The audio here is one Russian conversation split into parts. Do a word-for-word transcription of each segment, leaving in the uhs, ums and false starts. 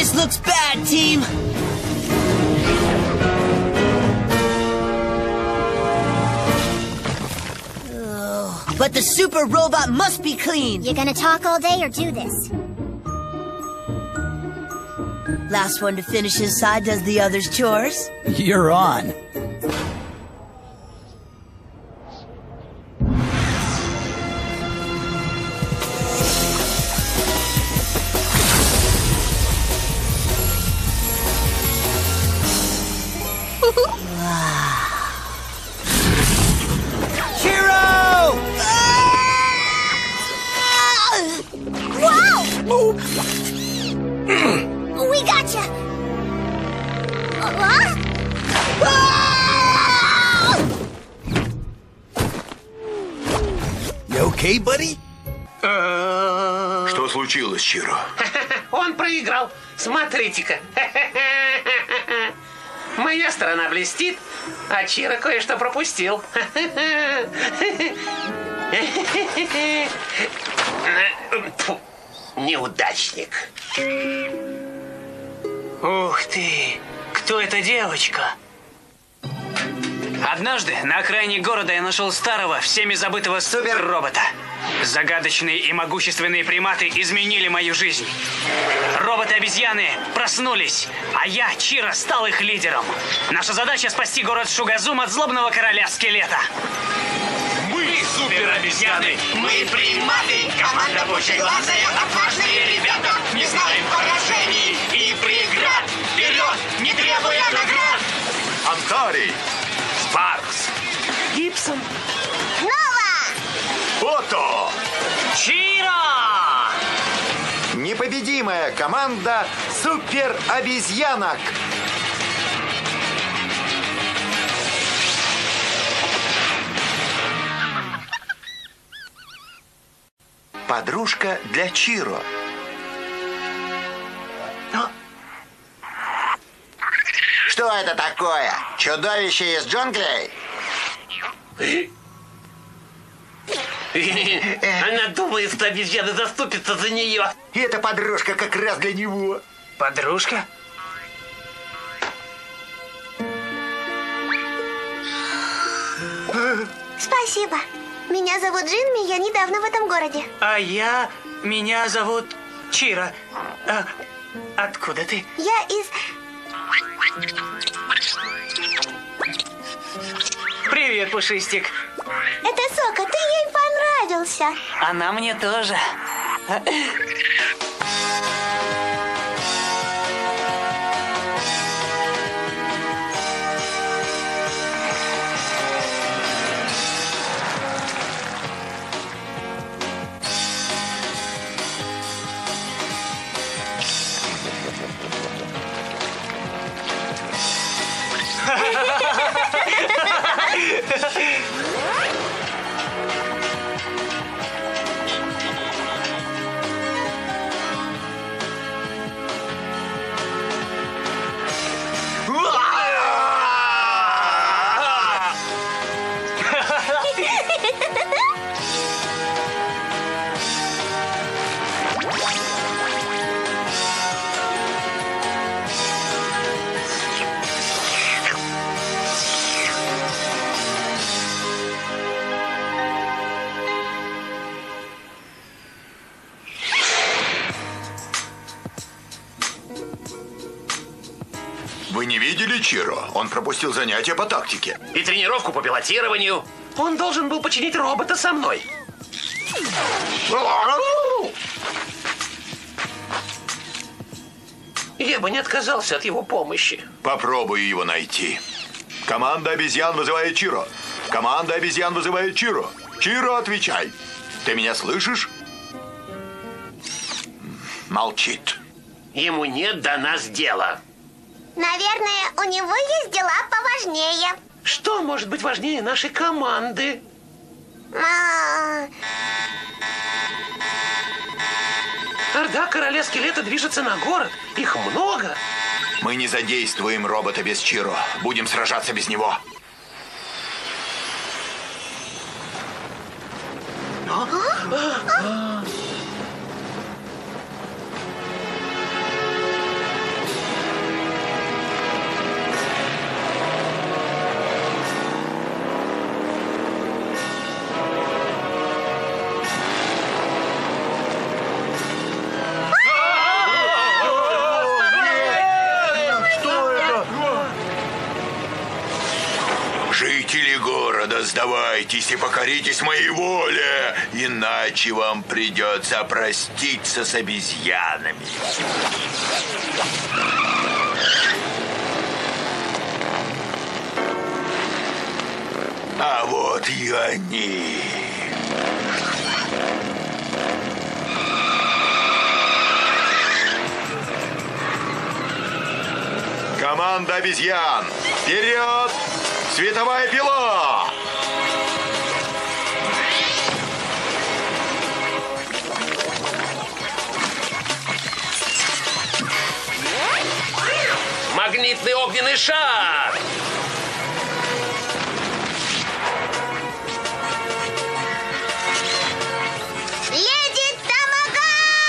This looks bad, team. Oh, but the super robot must be clean. You gonna talk all day or do this? Last one to finish his side does the other's chores. You're on. We gotcha! Uh, You okay, buddy? Что случилось, Чиро? Он проиграл. Смотрите-ка. Моя сторона блестит, а Чиро кое-что пропустил. Неудачник. Ух ты! Кто эта девочка? Однажды на окраине города я нашел старого, всеми забытого супер-робота. Загадочные и могущественные приматы изменили мою жизнь. Роботы-обезьяны проснулись, а я, Чиро, стал их лидером. Наша задача — спасти город Шугазум от злобного короля скелета. Мы супер-обезьяны, мы приматы, команда пучеглазая, отважные ребята, не знаем поражений и преград. Вперед, не требуя наград! Антарий! Спаркс! Гибсон! Нова! Ото! Чиро! Непобедимая команда супер-обезьянок! Подружка для Чиро. Что это такое? Чудовище из джунглей? Она думает, что обезьяна заступится за нее. И эта подружка как раз для него. Подружка? Спасибо. Меня зовут Джинми, я недавно в этом городе. А я... Меня зовут Чиро. А, откуда ты? Я из... Привет, Пушистик. Это Сока, ты ей понравился. Она мне тоже. Вы не видели Чиро? Он пропустил занятия по тактике. И тренировку по пилотированию. Он должен был починить робота со мной. Я бы не отказался от его помощи. Попробую его найти. Команда обезьян вызывает Чиро. Команда обезьян вызывает Чиро. Чиро, отвечай. Ты меня слышишь? Молчит. Ему нет до нас дела. Наверное, у него есть дела поважнее. Что может быть важнее нашей команды? А... Орда короля скелета движется на город. Их много. Мы не задействуем робота без Чиро. Будем сражаться без него. Просто сдавайтесь и покоритесь моей воле, иначе вам придется проститься с обезьянами. А вот и они. Команда обезьян! Вперед! Световая пила! Магнитный огненный шар! Леди Томагавк!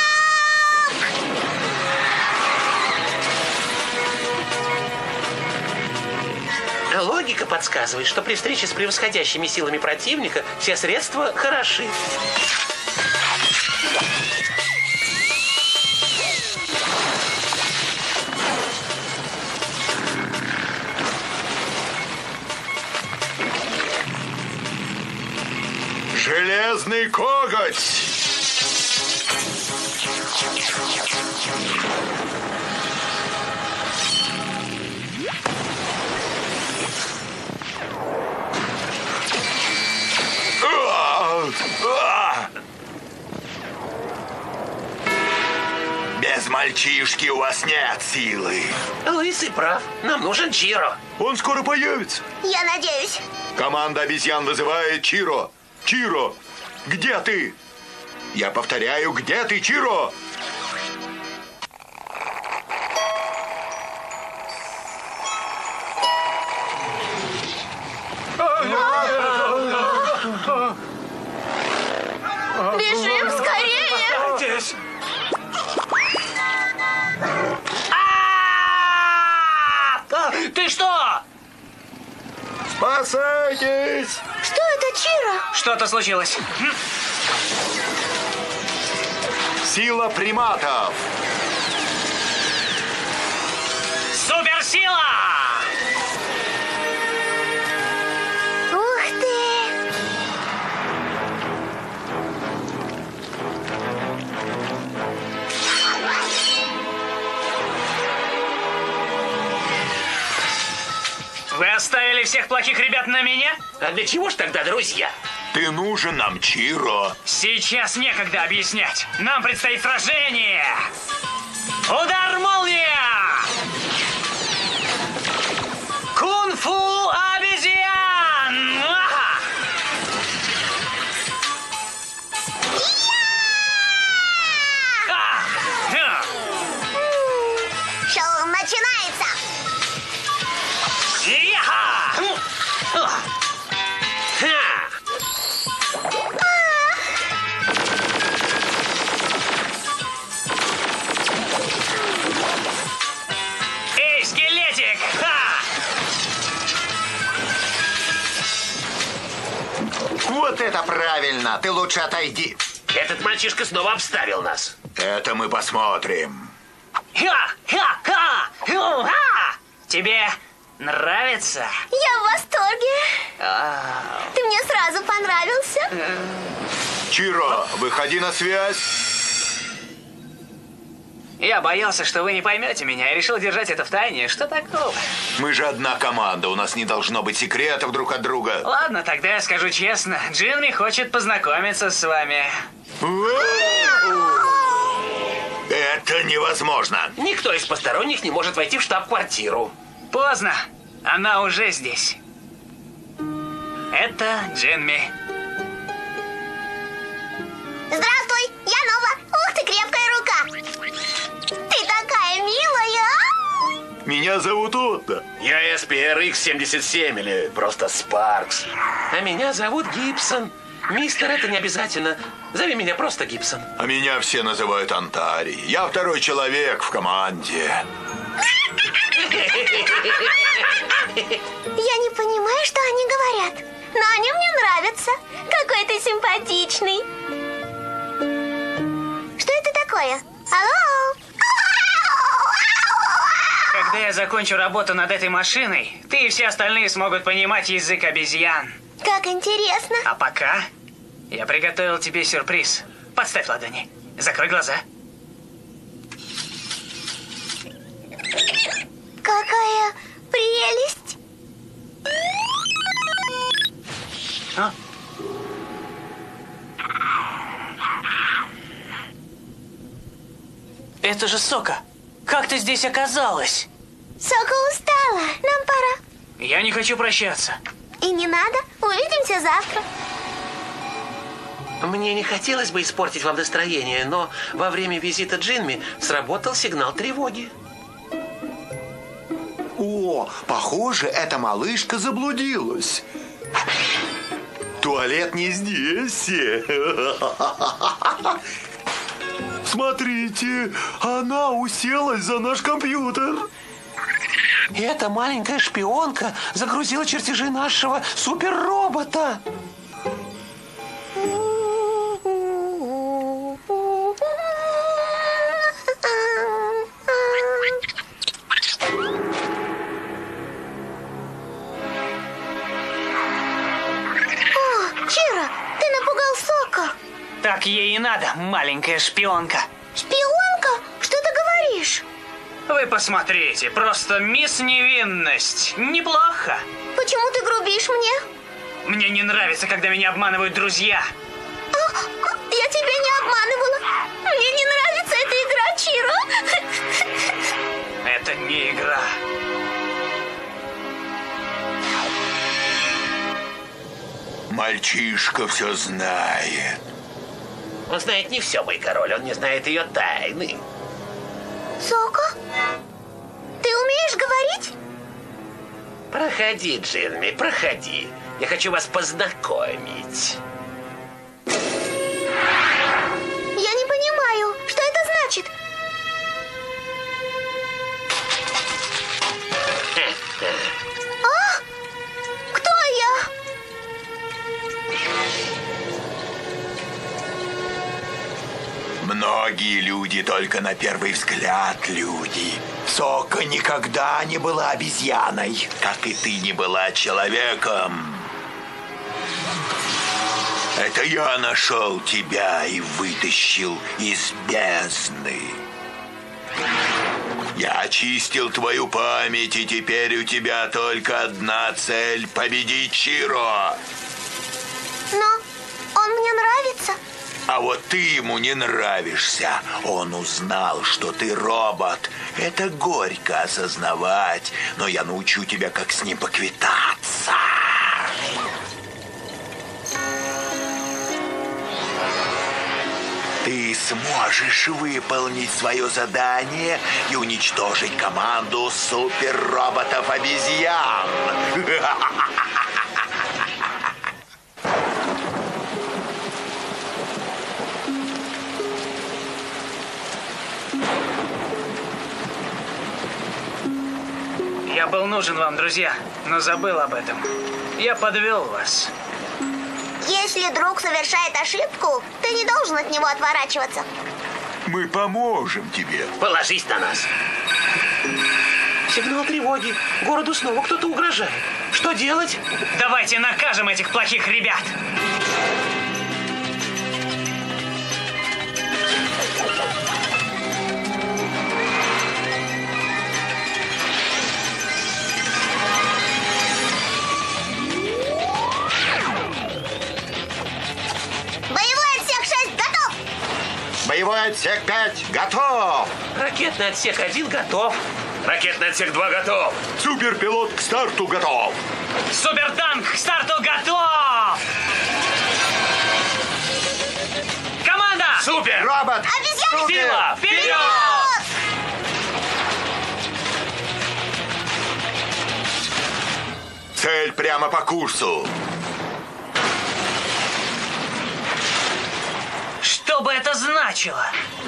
Логика подсказывает, что при встрече с превосходящими силами противника все средства хороши. Железный коготь! Без мальчишки у вас нет силы. Лысый прав. Нам нужен Чиро. Он скоро появится. Я надеюсь. Команда обезьян вызывает Чиро. Чиро, где ты? Я повторяю, где ты, Чиро? Бежим скорее! Здесь. Ты что? Спасайтесь! Что это, Чиро? Что-то случилось. Сила приматов! Суперсила! Ух ты! Вы оставили всех плохих ребят на меня? А для чего ж тогда, друзья? Ты нужен нам, Чиро. Сейчас некогда объяснять. Нам предстоит сражение. Удар молния! Кунг-фу обезьян! Ага! А! Ха! Шоу начинается! Яха! Ха! Эй, скелетик! Ха! Вот это правильно! Ты лучше отойди. Этот мальчишка снова обставил нас. Это мы посмотрим. Ха! Ха! Ха! Ху! Ха! Тебе нравится? Я в восторге! Ты мне сразу понравился. Чиро, выходи на связь. Я боялся, что вы не поймете меня, и решил держать это в тайне. Что такого? Мы же одна команда, у нас не должно быть секретов друг от друга. Ладно, тогда я скажу честно. Джинми хочет познакомиться с вами. Это невозможно. Никто из посторонних не может войти в штаб-квартиру. Поздно. Она уже здесь. Это Джинми. Здравствуй, я Нова. Ух ты, крепкая рука. Ты такая милая. Меня зовут Отто. Я эс пи эр икс семьдесят семь или просто Спаркс. А меня зовут Гибсон. Мистер, это не обязательно. Зови меня просто Гибсон. А меня все называют Антарий. Я второй человек в команде. Я не понимаю, что они говорят, но они мне нравятся. Какой ты симпатичный. Что это такое? Алло? Когда я закончу работу над этой машиной, ты и все остальные смогут понимать язык обезьян. Как интересно. А пока я приготовил тебе сюрприз. Подставь ладони. Закрой глаза. Какая прелесть. А? Это же Сока. Как ты здесь оказалась? Сока устала. Нам пора. Я не хочу прощаться. И не надо. Увидимся завтра. Мне не хотелось бы испортить вам настроение, но во время визита Джинми сработал сигнал тревоги. О, похоже, эта малышка заблудилась. Туалет не здесь. Смотрите, она уселась за наш компьютер. И эта маленькая шпионка загрузила чертежи нашего суперробота. Так ей и надо, маленькая шпионка. Шпионка? Что ты говоришь? Вы посмотрите, просто мисс Невинность. Неплохо. Почему ты грубишь мне? Мне не нравится, когда меня обманывают друзья. А, я тебя не обманывала. Мне не нравится эта игра, Чиро. Это не игра. Мальчишка все знает. Он знает не все, мой король, он не знает ее тайны. Сока, ты умеешь говорить? Проходи, Джинми, проходи. Я хочу вас познакомить. Я не понимаю, что это значит? А? Кто я? Многие люди только на первый взгляд люди. Сока никогда не была обезьяной, как и ты не была человеком. Это я нашел тебя и вытащил из бездны. Я очистил твою память, и теперь у тебя только одна цель — победить Чиро. Но он мне нравится. А вот ты ему не нравишься. Он узнал, что ты робот. Это горько осознавать, но я научу тебя, как с ним поквитаться. Ты сможешь выполнить свое задание и уничтожить команду суперроботов-обезьян. Я был нужен вам, друзья, но забыл об этом. Я подвел вас. Если друг совершает ошибку, ты не должен от него отворачиваться. Мы поможем тебе. Положись на нас. Сигнал тревоги. Городу снова кто-то угрожает. Что делать? Давайте накажем этих плохих ребят. Боевой отсек пять готов! Ракетный отсек один готов. Ракетный отсек два готов. Суперпилот к старту готов. Супертанк к старту готов! Команда! Супер! Робот! Обезьяна! Сила! Вперед! Цель прямо по курсу. Что бы это значило?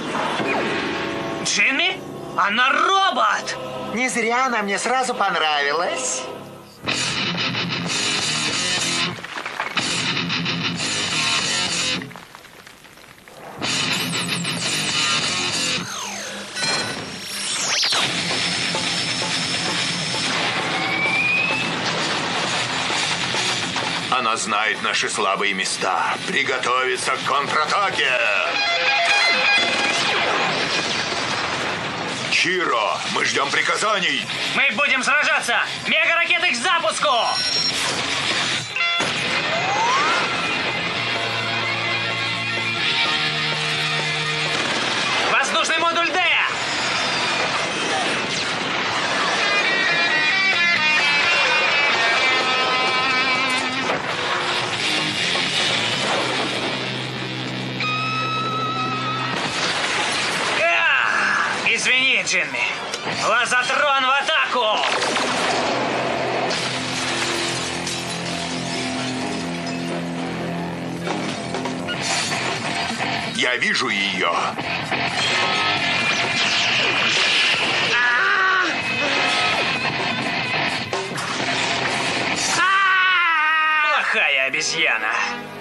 Джимми? Она робот! Не зря она мне сразу понравилась. Она знает. знает наши слабые места. Приготовиться к контратаке! Чиро, мы ждем приказаний. Мы будем сражаться! Мега-ракеты к запуску! Воздушный модуль Д! Извини, Джимми. Лазотрон в атаку! Я вижу ее. Плохая обезьяна.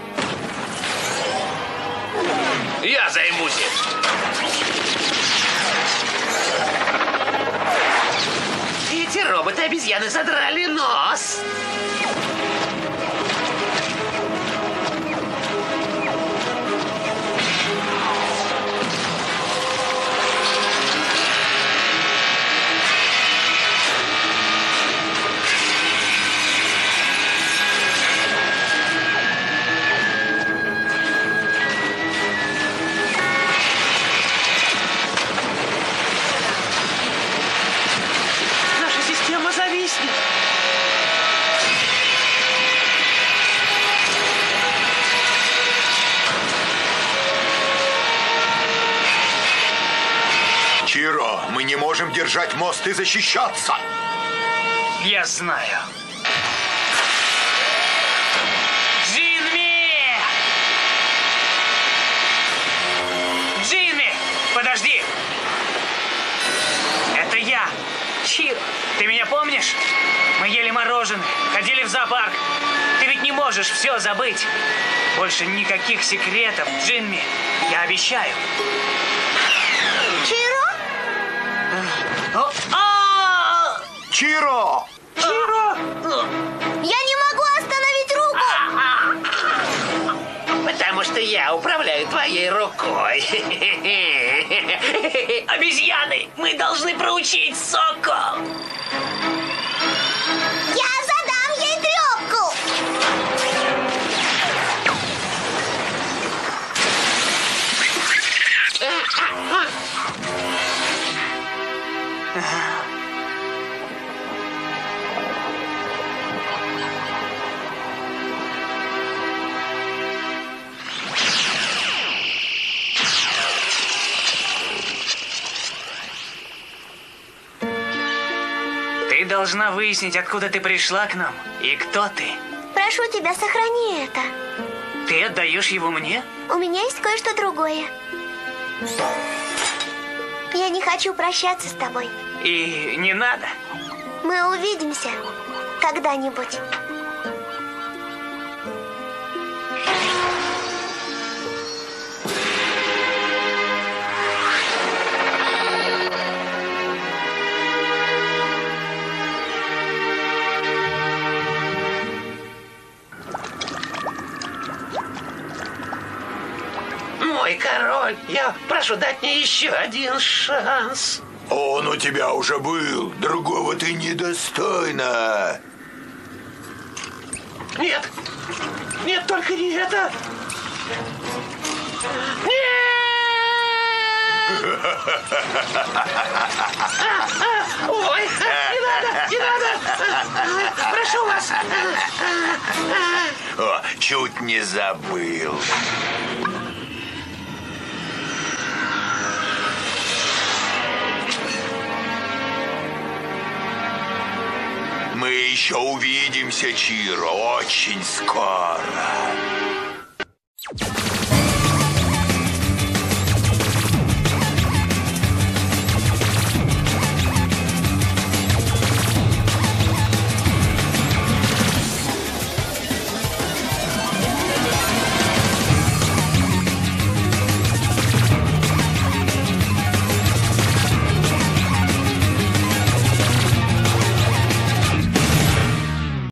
Я займусь им. Эти роботы-обезьяны задрали нос. Чиро, мы не можем держать мост и защищаться. Я знаю. Джимми! Джимми! Подожди! Это я, Чиро. Ты меня помнишь? Мы ели мороженое, ходили в зоопарк. Ты ведь не можешь все забыть. Больше никаких секретов, Джимми. Я обещаю. Чиро? О, а! Чиро! Чиро! Я не могу остановить руку! Потому что я управляю твоей рукой. Обезьяны! Мы должны проучить Сокол! Я задам ей трёпку! Ты должна выяснить, откуда ты пришла к нам и кто ты. Прошу тебя, сохрани это. Ты отдаешь его мне? У меня есть кое-что другое. Я не хочу прощаться с тобой. И не надо. Мы увидимся когда-нибудь. Мой король, я прошу дать мне еще один шанс. Он у тебя уже был. Другого ты недостойна. Нет, нет, только не это. Нет! А, а, ой, не надо, не надо. Прошу вас. О, чуть не забыл. Мы еще увидимся, Чиро, очень скоро.